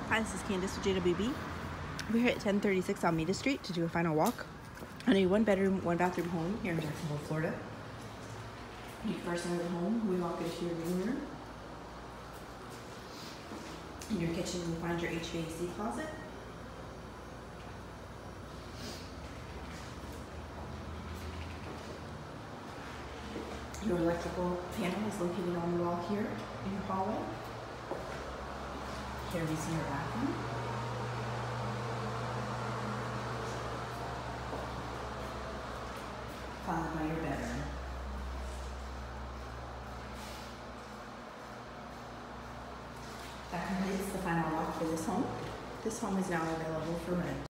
Hi, this is Candace with JWB. We're here at 1036 Almeda Street to do a final walk on a one-bedroom, one-bathroom home here in Jacksonville, Florida. When you first enter the home, we walk into your living room. In your kitchen, you'll find your HVAC closet. Your electrical panel is located on the wall here in your hallway. Here we see your bathroom. Followed by your bedroom. That completes the final walk for this home. This home is now available for rent.